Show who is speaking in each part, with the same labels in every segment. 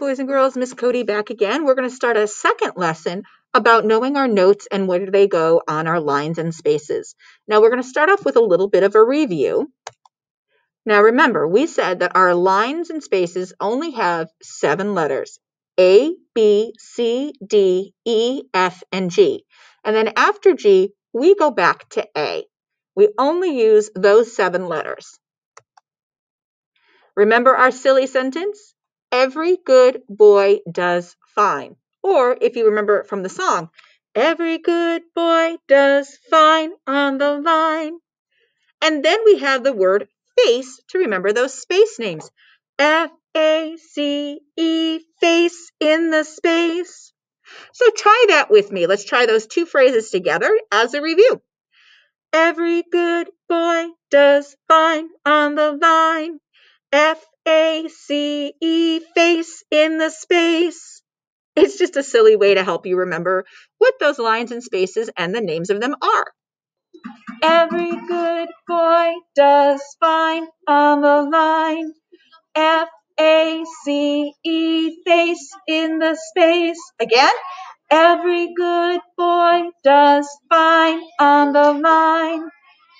Speaker 1: boys and girls. Miss Cody back again. We're going to start a second lesson about knowing our notes and where do they go on our lines and spaces. Now we're going to start off with a little bit of a review. Now remember, we said that our lines and spaces only have 7 letters: A, B, C, D, E, F, and G. And then after G, we go back to A. We only use those 7 letters. Remember our silly sentence? Every good boy does fine. Or if you remember it from the song, every good boy does fine on the line. And then we have the word face to remember those space names. F-A-C-E, face in the space. So try that with me. Let's try those 2 phrases together as a review. Every good boy does fine on the line. F-A-C-E, face in the space. It's just a silly way to help you remember what those lines and spaces and the names of them are. Every good boy does fine on the line. F-A-C-E, face in the space. Again, every good boy does fine on the line.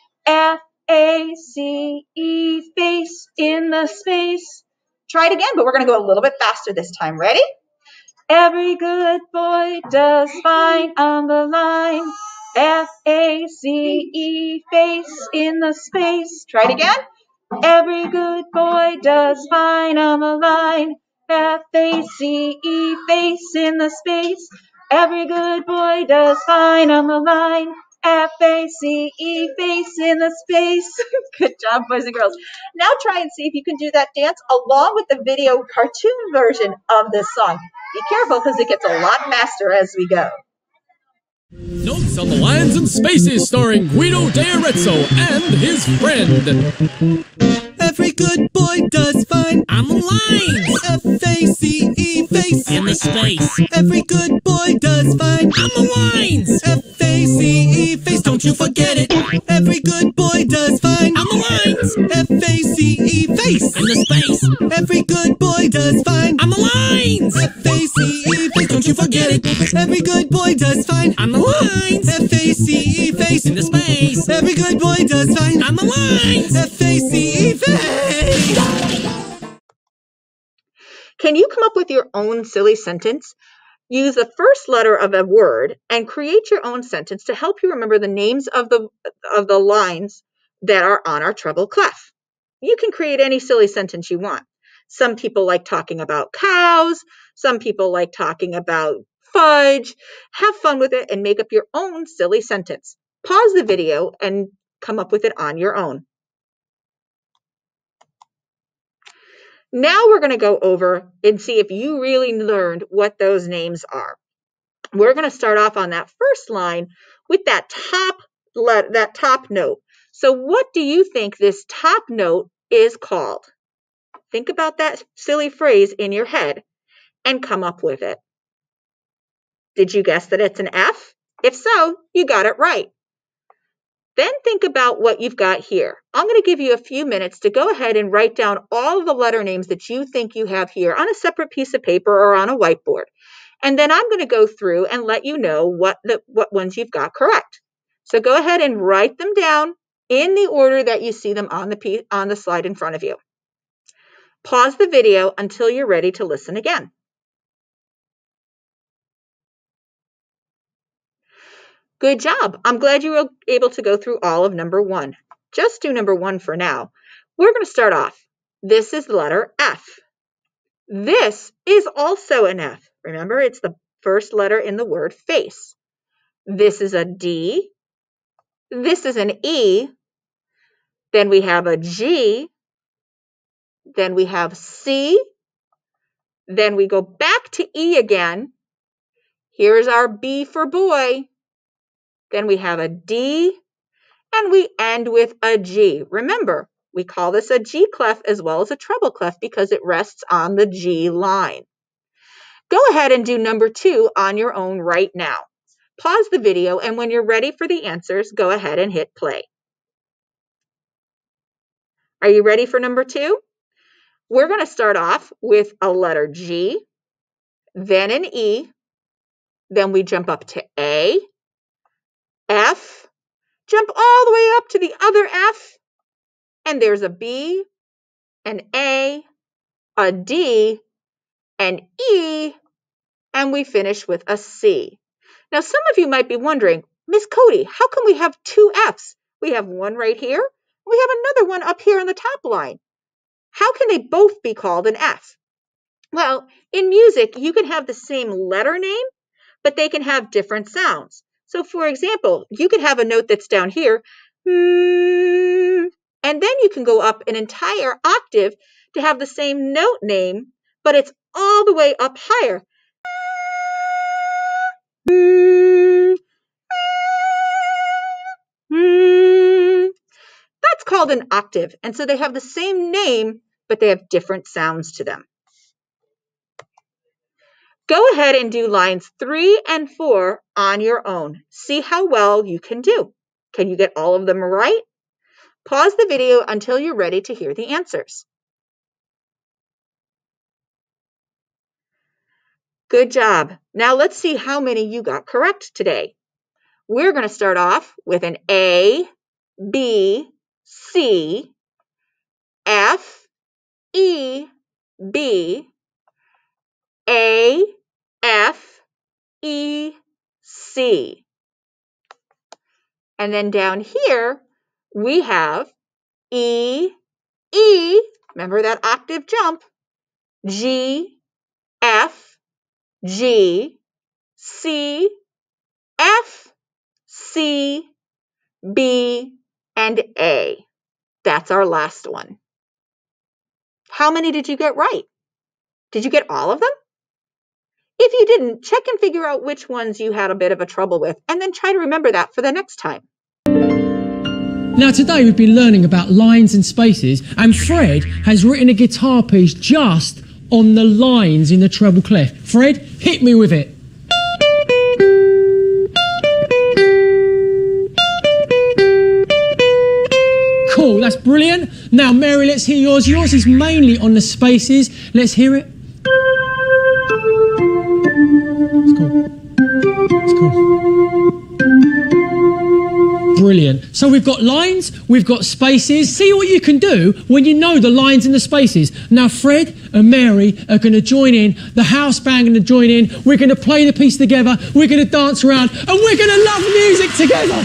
Speaker 1: F-A-C-E, face in the space. Try it again, but we're going to go a little bit faster this time. Ready? Every good boy does fine on the line. F-A-C-E, face in the space. Try it again. Every good boy does fine on the line. F-A-C-E, face in the space. Every good boy does fine on the line. F-A-C-E, face in the space. Good job, boys and girls. Now try and see if you can do that dance along with the video cartoon version of this song. Be careful because it gets a lot faster as we go.
Speaker 2: Notes on the Lines and Spaces starring Guido D'Arezzo and his friend.
Speaker 3: Every good boy does fine
Speaker 2: On the lines.
Speaker 3: F-A-C-E, face
Speaker 2: In the space.
Speaker 3: Every good boy does fine
Speaker 2: On the lines.
Speaker 3: F-A-C-E, face, don't you forget it. Every good boy does fine
Speaker 2: On the lines.
Speaker 3: F-A-C-E, face
Speaker 2: In the space.
Speaker 3: Every good boy does fine
Speaker 2: On the lines.
Speaker 3: F-A-C-E, face, don't you forget it. Every good boy does fine
Speaker 2: On the lines.
Speaker 3: F-A-C-E, face
Speaker 2: In the space.
Speaker 3: Every good boy does fine
Speaker 2: On the lines.
Speaker 3: F-A-C-E, face.
Speaker 1: Can you come up with your own silly sentence? Use the first letter of a word and create your own sentence to help you remember the names of the lines that are on our treble clef. You can create any silly sentence you want. Some people like talking about cows. Some people like talking about fudge. Have fun with it and make up your own silly sentence. Pause the video and come up with it on your own. Now we're going to go over and see if you really learned what those names are. We're going to start off on that first line with that top note. So what do you think this top note is called? Think about that silly phrase in your head and come up with it. Did you guess that it's an F? If so, you got it right. Then think about what you've got here. I'm going to give you a few minutes to go ahead and write down all of the letter names that you think you have here on a separate piece of paper or on a whiteboard. And then I'm going to go through and let you know what ones you've got correct. So go ahead and write them down in the order that you see them on the slide in front of you. Pause the video until you're ready to listen again. Good job. I'm glad you were able to go through all of number 1. Just do number 1 for now. We're going to start off. This is the letter F. This is also an F. Remember, it's the first letter in the word face. This is a D. This is an E. Then we have a G. Then we have C. Then we go back to E again. Here's our B for boy. Then we have a D, and we end with a G. Remember, we call this a G clef as well as a treble clef because it rests on the G line. Go ahead and do number 2 on your own right now. Pause the video, and when you're ready for the answers, go ahead and hit play. Are you ready for number 2? We're going to start off with a letter G, then an E, then we jump up to A, F, jump all the way up to the other F, and there's a B, an A, a D, an E, and we finish with a C. Now, some of you might be wondering, Miss Cody, how come we have two Fs? We have one right here. We have another one up here on the top line. How can they both be called an F? Well, in music, you can have the same letter name, but they can have different sounds. So, for example, you could have a note that's down here, and then you can go up an entire octave to have the same note name, but it's all the way up higher. That's called an octave. And so they have the same name, but they have different sounds to them. Go ahead and do lines 3 and 4 on your own. See how well you can do. Can you get all of them right? Pause the video until you're ready to hear the answers. Good job. Now let's see how many you got correct today. We're going to start off with an A, B, C, F, E, B, A, F, E, C. And then down here, we have E, E, remember that octave jump, G, F, G, C, F, C, B, and A. That's our last one. How many did you get right? Did you get all of them? If you didn't, check and figure out which ones you had a bit of a trouble with, and then try to remember that for the next time.
Speaker 2: Now today we've been learning about lines and spaces, and Fred has written a guitar piece just on the lines in the treble clef. Fred, hit me with it. Cool, that's brilliant. Now Mary, let's hear yours. Yours is mainly on the spaces. Let's hear it. It's cool. It's cool. Brilliant. So we've got lines, we've got spaces. See what you can do when you know the lines and the spaces. Now Fred and Mary are going to join in. The house band are going to join in. We're going to play the piece together. We're going to dance around, and we're going to love music together.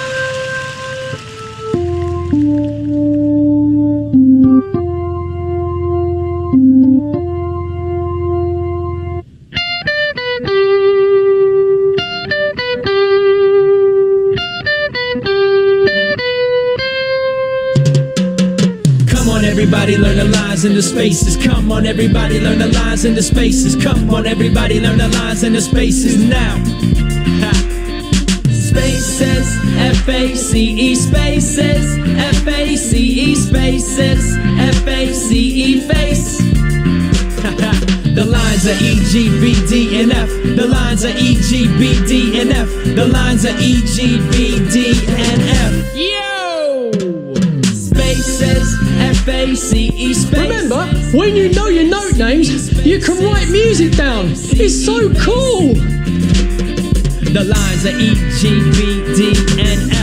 Speaker 3: Everybody learn the lines and the spaces. Come on, everybody learn the lines and the spaces. Come on, everybody learn the lines and the spaces now. Ha. Spaces, F-A-C-E, spaces, F-A-C-E, spaces, F-A-C-E, face. The lines are E, G, B, D, and F. The lines are E, G, B, D, and F. The lines are E, G, B, D, and F.
Speaker 2: Yo!
Speaker 3: Spaces, F-A-C-E, spaces.
Speaker 2: Remember, when you know your note names, you can write music down. It's so cool.
Speaker 3: The lines are E, G, B, D, and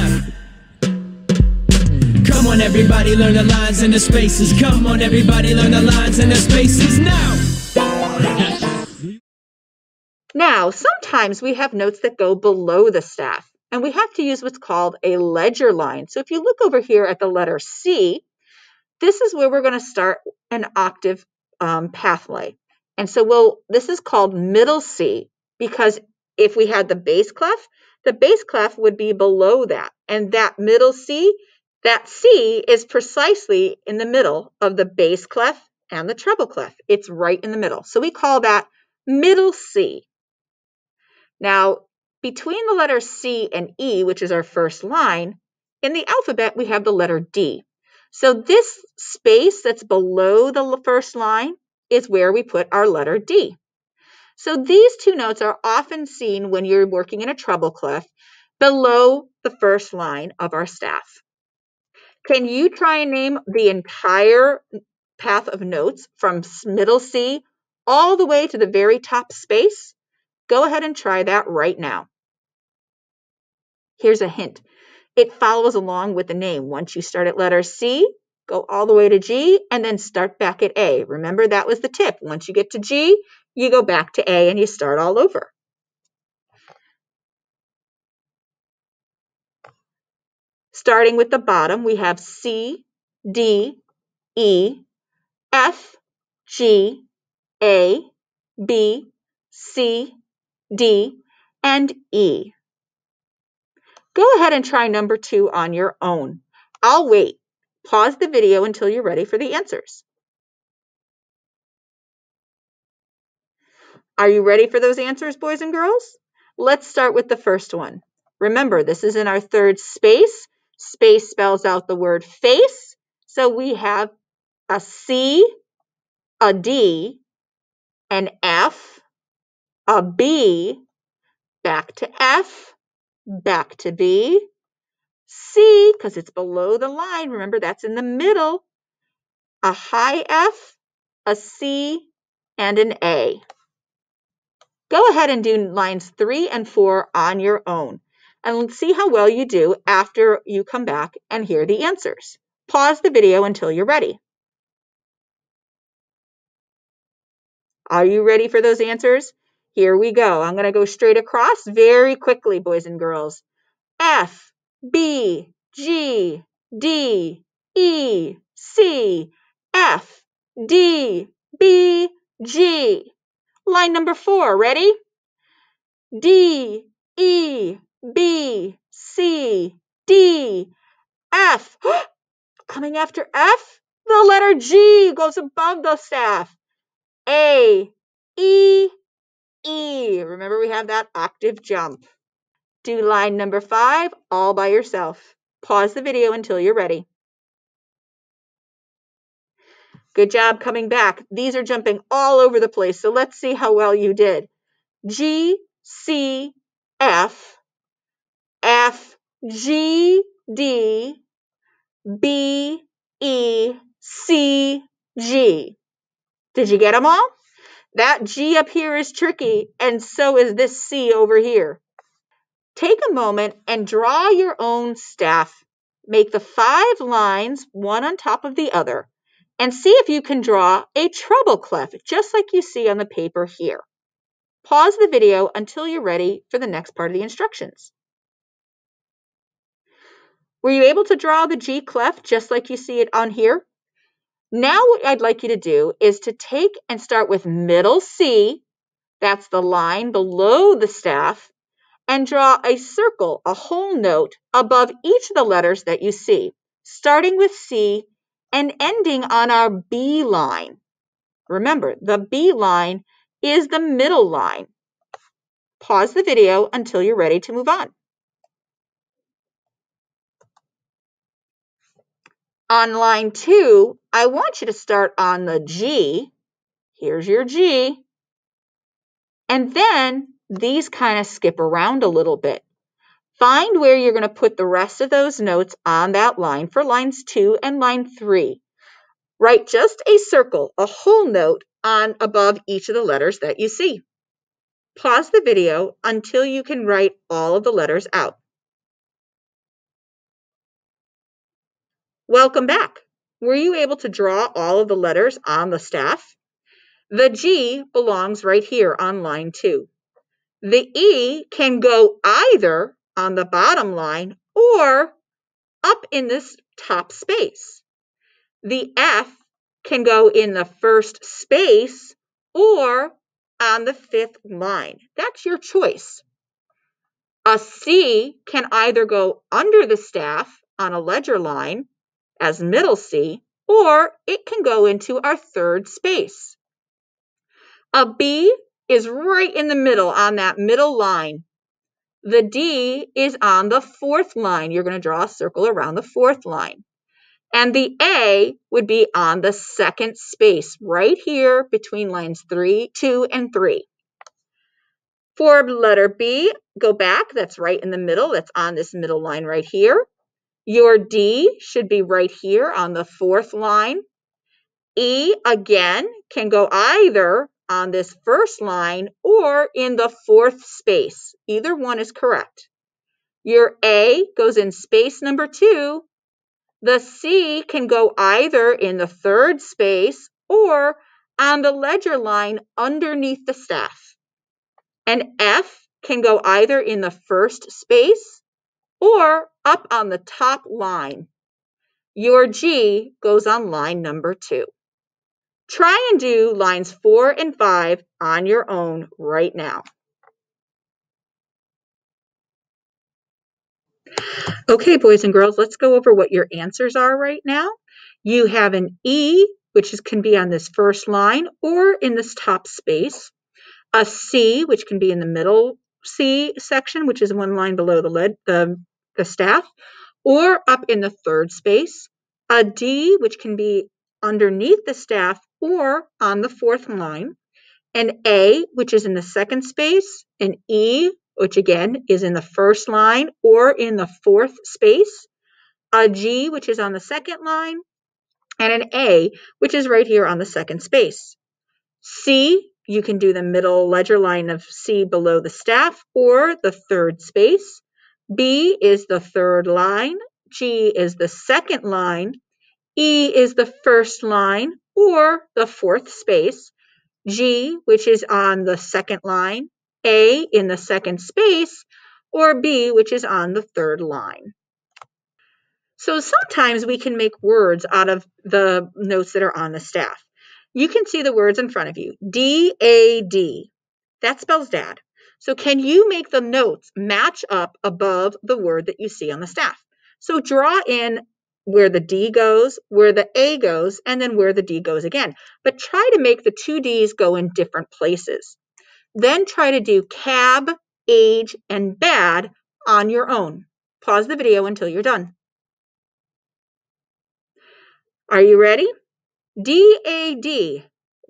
Speaker 3: F. Come on, everybody, learn the lines and the spaces. Come on, everybody, learn the lines and the spaces now.
Speaker 1: Now, sometimes we have notes that go below the staff, and we have to use what's called a ledger line. So if you look over here at the letter C, this is where we're going to start an octave pathway. And so this is called middle C, because if we had the bass clef would be below that. And that middle C, that C is precisely in the middle of the bass clef and the treble clef. It's right in the middle. So we call that middle C. Now, between the letter C and E, which is our first line, in the alphabet, we have the letter D. So this space that's below the first line is where we put our letter D. So these two notes are often seen when you're working in a treble clef below the first line of our staff. Can you try and name the entire path of notes from middle C all the way to the very top space? Go ahead and try that right now. Here's a hint. It follows along with the name. Once you start at letter C, go all the way to G, and then start back at A. Remember, that was the tip. Once you get to G, you go back to A and you start all over. Starting with the bottom, we have C, D, E, F, G, A, B, C, D, and E. Go ahead and try number 2 on your own. I'll wait. Pause the video until you're ready for the answers. Are you ready for those answers, boys and girls? Let's start with the first one. Remember, this is in our third space. Space spells out the word face. So we have a C, a D, an F, a B, back to F, back to B, C, because it's below the line. Remember, that's in the middle. A high F, a C, and an A. Go ahead and do lines 3 and 4 on your own. And let's see how well you do after you come back and hear the answers. Pause the video until you're ready. Are you ready for those answers? Here we go. I'm going to go straight across very quickly, boys and girls. F, B, G, D, E, C, F, D, B, G. Line number 4, ready? D, E, B, C, D, F. Coming after F, the letter G goes above the staff. A, E, E. Remember, we have that octave jump. Do line number 5 all by yourself. Pause the video until you're ready. Good job coming back. These are jumping all over the place, so let's see how well you did. G, C, F, F, G, D, B, E, C, G. Did you get them all? That G up here is tricky, and so is this C over here. Take a moment and draw your own staff. Make the 5 lines, one on top of the other, and see if you can draw a treble clef, just like you see on the paper here. Pause the video until you're ready for the next part of the instructions. Were you able to draw the G clef just like you see it on here? Now what I'd like you to do is to take and start with middle C, that's the line below the staff, and draw a circle, a whole note, above each of the letters that you see, starting with C and ending on our B line. Remember, the B line is the middle line. Pause the video until you're ready to move on. On line 2, I want you to start on the G. Here's your G. And then these kind of skip around a little bit. Find where you're going to put the rest of those notes on that line for lines 2 and line 3. Write just a circle, a whole note on above each of the letters that you see. Pause the video until you can write all of the letters out. Welcome back. Were you able to draw all of the letters on the staff? The G belongs right here on line 2. The E can go either on the bottom line or up in this top space. The F can go in the first space or on the 5th line. That's your choice. A C can either go under the staff on a ledger line as middle C, or it can go into our 3rd space. A B is right in the middle on that middle line. The D is on the 4th line. You're going to draw a circle around the 4th line. And the A would be on the 2nd space, right here between lines 2 and 3. For letter B, go back. That's right in the middle. That's on this middle line right here. Your D should be right here on the 4th line. E, again, can go either on this first line or in the fourth space. Either one is correct. Your A goes in space number 2. The C can go either in the third space or on the ledger line underneath the staff. And F can go either in the first space or up on the top line. Your G goes on line number 2. Try and do lines 4 and 5 on your own right now. Okay, boys and girls, let's go over what your answers are right now. You have an E, which can be on this first line or in this top space. A C, which can be in the middle C section, which is one line below the staff, or up in the third space. A D, which can be underneath the staff or on the fourth line. An A, which is in the second space. An E, which again is in the first line or in the fourth space. A G, which is on the second line. And an A, which is right here on the second space. C, you can do the middle ledger line of C below the staff or the third space. B is the third line. G is the second line. E is the first line or the fourth space. G, which is on the second line. A in the second space, or B, which is on the third line. So sometimes we can make words out of the notes that are on the staff. You can see the words in front of you. D-A-D. That spells dad. So can you make the notes match up above the word that you see on the staff? So draw in where the D goes, where the A goes, and then where the D goes again. But try to make the two Ds go in different places. Then try to do cab, age, and bad on your own. Pause the video until you're done. Are you ready? D-A-D,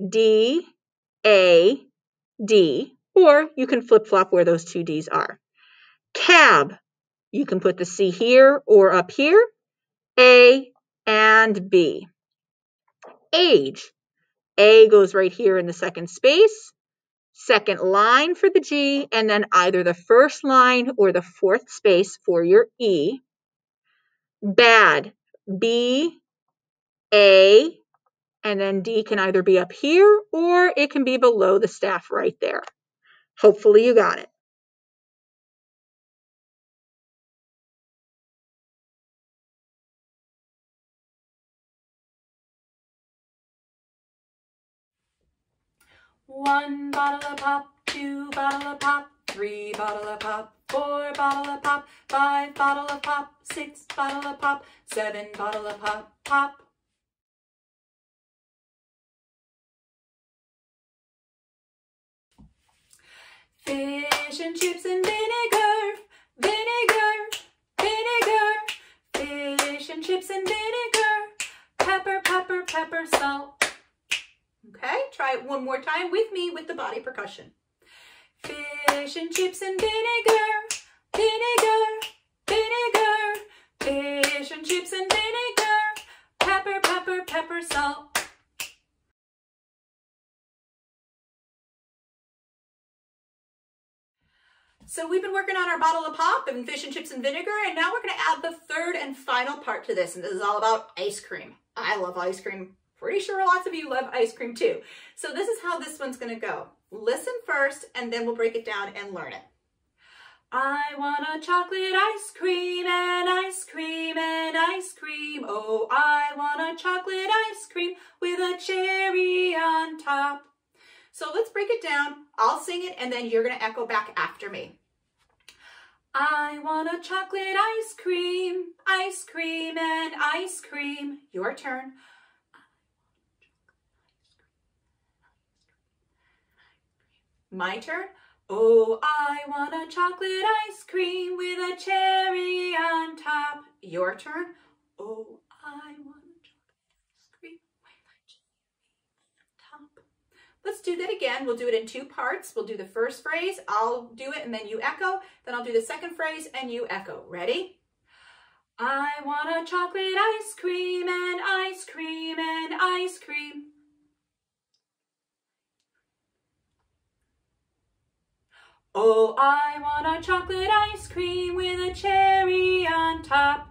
Speaker 1: D-A-D, or you can flip-flop where those two Ds are. Cab, you can put the C here or up here. A and B. Age, A goes right here in the second space, second line for the G, and then either the first line or the fourth space for your E. Bad, B, A, and then D can either be up here or it can be below the staff right there. Hopefully you got it.
Speaker 4: One bottle of pop, 2 bottle of pop, 3 bottle of pop, 4 bottle of pop, 5 bottle of pop, 6 bottle of pop, 7 bottle of pop, pop. Fish and chips and vinegar, vinegar, vinegar. Fish and chips and vinegar, pepper, pepper, pepper, salt. Okay, try it one more time with me with the body percussion. Fish and chips and vinegar, vinegar, vinegar. Fish and chips and vinegar, pepper, pepper, pepper, salt. So we've been working on our bottle of pop and fish and chips and vinegar, and now we're going to add the third and final part to this, and this is all about ice cream. I love ice cream. Pretty sure lots of you love ice cream too. So this is how this one's going to go. Listen first, and then we'll break it down and learn it. I want a chocolate ice cream and ice cream and ice cream. Oh, I want a chocolate ice cream with a cherry on top. So let's break it down. I'll sing it, and then you're going to echo back after me. I want a chocolate ice cream and ice cream. Your turn. My turn. Oh, I want a chocolate ice cream with a cherry on top. Your turn. Oh, I want a chocolate ice cream with a cherry on top. Let's do that again. We'll do it in 2 parts. We'll do the first phrase. I'll do it and then you echo. Then I'll do the second phrase and you echo. Ready? I want a chocolate ice cream and ice cream and ice cream. Oh, I want a chocolate ice cream with a cherry on top.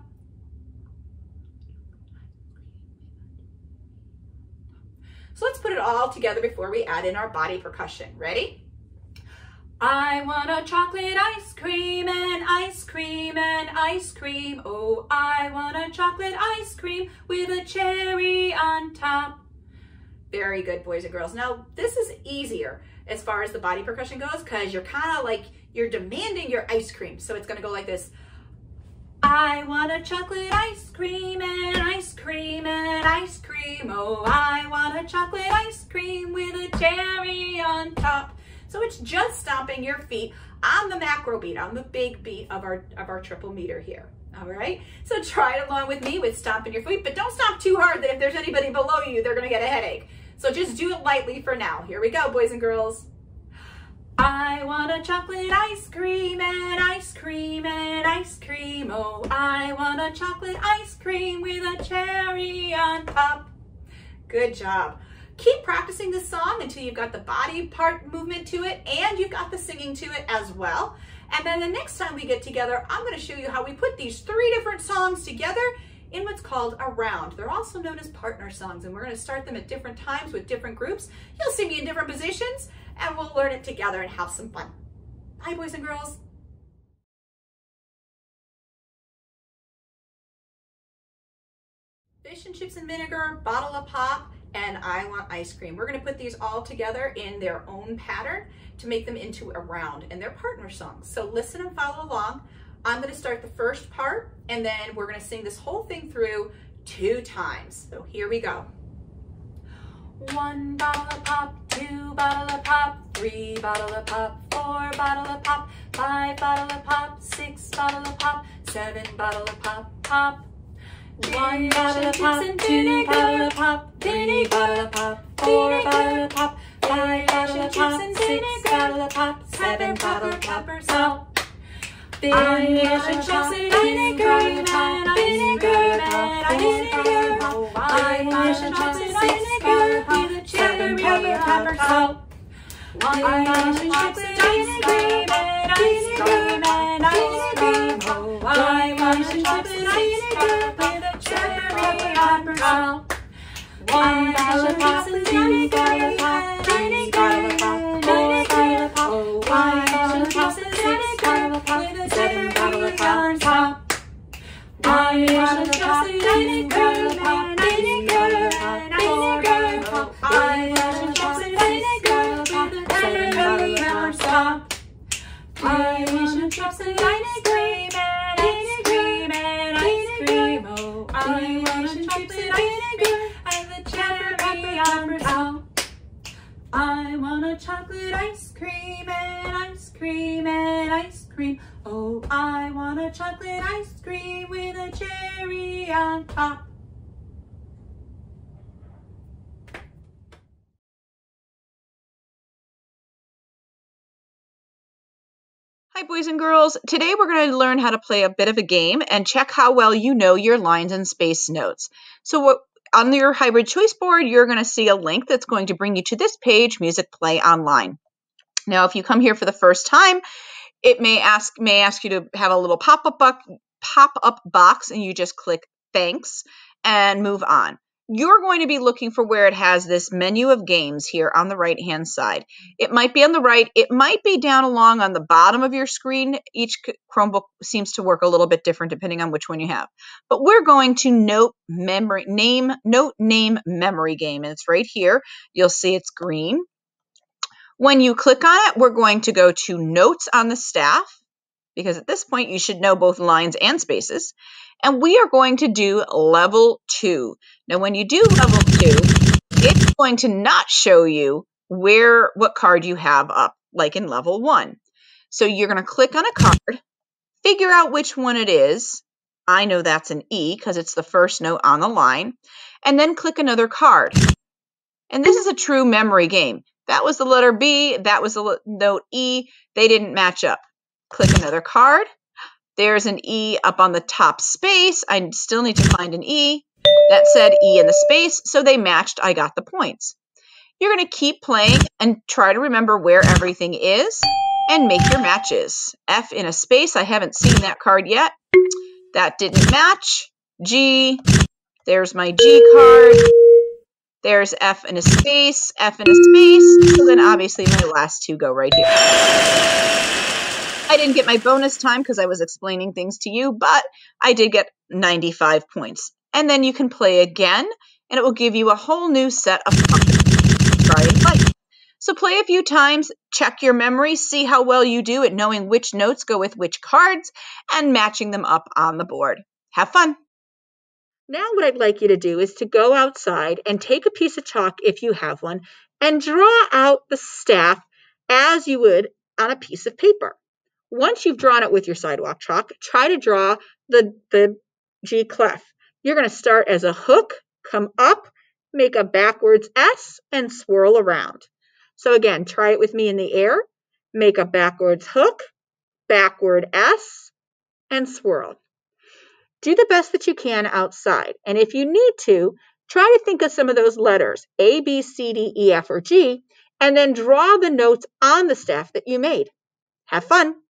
Speaker 4: So let's put it all together before we add in our body percussion. Ready? I want a chocolate ice cream and ice cream and ice cream. Oh, I want a chocolate ice cream with a cherry on top. Very good, boys and girls. Now, this is easier as far as the body percussion goes because you're kind of like, you're demanding your ice cream. So it's going to go like this. I want a chocolate ice cream and ice cream and ice cream. Oh, I want a chocolate ice cream with a cherry on top. So it's just stomping your feet on the macro beat, on the big beat of our triple meter here. All right, so try it along with me with stomping your feet, but don't stomp too hard that if there's anybody below you, they're gonna get a headache. So just do it lightly for now. Here we go, boys and girls. I want a chocolate ice cream and ice cream and ice cream. Oh, I want a chocolate ice cream with a cherry on top. Good job. Keep practicing this song until you've got the body part movement to it and you've got the singing to it as well. And then the next time we get together, I'm going to show you how we put these 3 different songs together in what's called a round. They're also known as partner songs, and we're going to start them at different times with different groups. You'll see me in different positions, and we'll learn it together and have some fun. Bye, boys and girls. Fish and chips and vinegar, bottle of pop, and I want ice cream. We're going to put these all together in their own pattern to make them into a round, and they're partner songs. So listen and follow along. I'm going to start the first part, and then we're going to sing this whole thing through 2 times. So here we go. 1 bottle of pop, 2 bottle of pop, 3 bottle of pop, 4 bottle of pop, 5 bottle of pop, 6 bottle of pop, 7 bottle of pop, pop. 1 bottle of pop, 2 bottle of pop, 3 bottle of pop, 4 bottle of pop, 5 bottle of pop, 6 bottle of pop, 7 bottle of pop, salt. Fish and chips and vinegar and vinegar and vinegar. Fish and chips and vinegar with a cherry pepper salt. Fish and chips and vinegar and ice cream and ice cream. Fish and chips and vinegar with a cherry pepper salt. Fish and chips and vinegar and vinegar and vinegar. Fish and chips and vinegar with a cherry on top. Fish and chips and vinegar and vinegar and vinegar. Fish and chips and vinegar with a cherry pepper salt. Fish and chips and ice cream and ice cream and ice cream. Oh, I want chips and vinegar and the cherry pepper salt. I want a chocolate ice cream and ice cream and ice cream. Oh, I want a chocolate ice cream with a cherry on top.
Speaker 1: Hi, boys and girls. Today we're going to learn how to play a bit of a game and check how well you know your lines and space notes. So on your hybrid choice board, you're going to see a link that's going to bring you to this page, Music Play Online. Now, if you come here for the first time, it may ask you to have a little pop-up box, and you just click Thanks and move on. You're going to be looking for where it has this menu of games here on the right-hand side. It might be on the right. It might be down along on the bottom of your screen. Each Chromebook seems to work a little bit different depending on which one you have. But we're going to Note Name Memory Game, and it's right here. You'll see it's green. When you click on it, we're going to go to Notes on the Staff, because at this point you should know both lines and spaces. And we are going to do level 2. Now, when you do level 2, it's going to not show you what card you have up, like in level 1. So you're going to click on a card, figure out which one it is. I know that's an E because it's the first note on the line, and then click another card. And this is a true memory game. That was the letter B, that was the note E. They didn't match up. Click another card. There's an E up on the top space. I still need to find an E. That said E in the space, so they matched. I got the points. You're going to keep playing and try to remember where everything is. and make your matches. F in a space, I haven't seen that card yet. That didn't match. G, there's my G card. There's F in a space, F in a space. So then obviously my last two go right here. I didn't get my bonus time because I was explaining things to you, but I did get 95 points. And then you can play again, and it will give you a whole new set of cards to try and fight. So play a few times, check your memory, see how well you do at knowing which notes go with which cards, and matching them up on the board. Have fun! Now what I'd like you to do is to go outside and take a piece of chalk, if you have one, and draw out the staff as you would on a piece of paper. Once you've drawn it with your sidewalk chalk, try to draw the G clef. You're going to start as a hook, come up, make a backwards S, and swirl around. So again, try it with me in the air. Make a backwards hook, backward S, and swirl. Do the best that you can outside. And if you need to, try to think of some of those letters, A, B, C, D, E, F, or G, and then draw the notes on the staff that you made. Have fun.